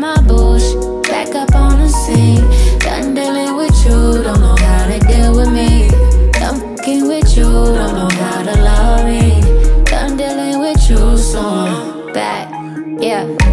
my bullshit, back up on the scene. Done dealing with you, don't know how to deal with me. Done fucking with you, don't know how to love me. Done dealing with you, so I'm back, yeah.